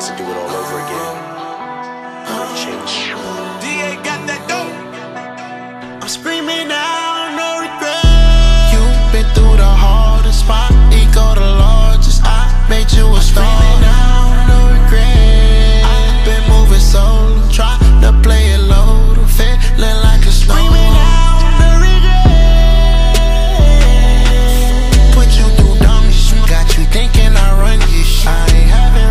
chance to do it all over again. Change. DA got that dope. I'm screaming out, no regret. You've been through the hardest spot, ego the largest. I made you a star. Screaming out, no regret. I've been moving solo, try to play it low, to feeling like a snow. Screaming out, no regret. Put you through dumb shit, got you thinking I run your shit. I ain't having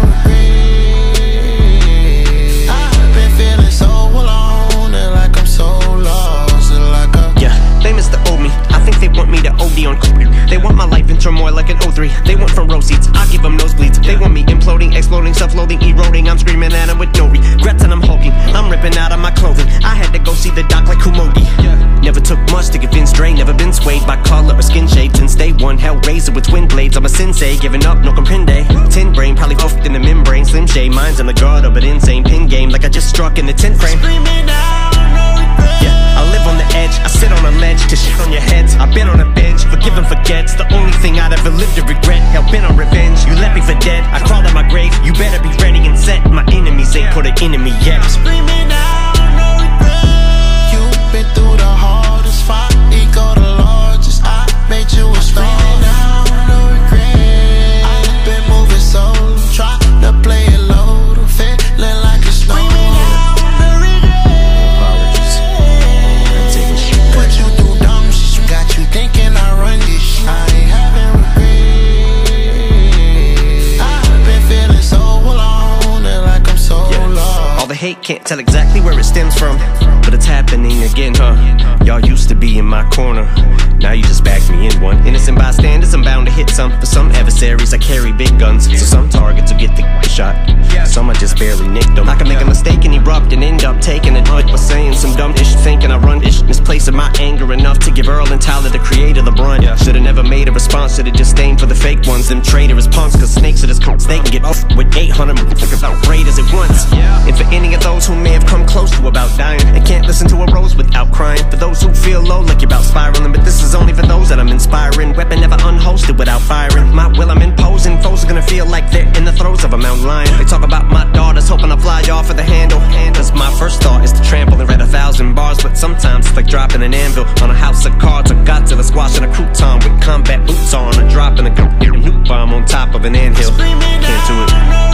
regret. I've been feeling so alone, and like I'm so lost, and like a They miss the old me. I think they want me to OD on coke. They want my life in turmoil like an O3. They want front row seats, I give them nosebleeds. They want me imploding, exploding, self-loathing, eroding. I'm screaming at them with no regrets and I'm hulking. I'm ripping out of my clothing. I had to go see the doc like Kumodi. Never took much to convince Dre. Never been swayed by color or skin shade. Since day one, Hellraiser with twin blades. I'm a sensei, giving up, no comprende. Tin brain, probably fucked in the membrane. Slim shade, mine's in the gutter, but insane. Pin game like I just struck in the 10th frame. Screaming out, no regret. I live on the edge, I sit on a ledge to shit on your heads. I've been on a bench, forgive and forget's the only thing I'd ever lived to regret. Hell bent on revenge, you left me for dead. I crawled out my grave, you better be ready and set. My enemies ain't put an enemy yet. Screaming out, no regret. You've been through the hardest fight, ego the largest. I made you a star. Screaming out, no regret. I've been moving solo, try to play it low, to feeling like a snow. Screaming out, no regret. Apologies. I'm taking shit back. Put you through dumb shit, got you thinking I run this shit. I ain't having regret. I've been feeling so alone, and like I'm so lost. All the hate can't tell exactly where it stems from, but it's happening again, huh? Y'all used to be in my corner, now you just backed me in one. Innocent bystanders, I'm bound to hit some. For some adversaries, I carry big guns, so some targets will get the shot. Some I just barely nicked them. I can make a mistake and erupt and end up taking it. Was saying some dumb ish, thinking I run ish, misplacing my anger enough to give Earl and Tyler, the creator, the brunt. Should've never made a response, should've just disdain for the fake ones. Them traitorous punks, cause snakes are just cunts. They can get off with 800 about raiders at once. And for any of those who may have come close to about dying and can't listen to a rose without crying. For those who feel low like you're about spiraling, but this is only for those that I'm inspiring. Weapon never unholstered without firing. My will I'm imposing, foes are gonna feel like they're in the throes of a mountain lion. They talk about my daughters hoping I fly off of the handle. Cause my first thought is to trample and read 1,000 bars, but sometimes it's like dropping an anvil on a house of cards or Godzilla squashing a crouton with combat boots on, or dropping a nuke bomb on top of an anthill. Screaming Can't do it. out, no